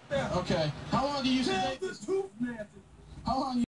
Okay. How long do you used to date this? How long?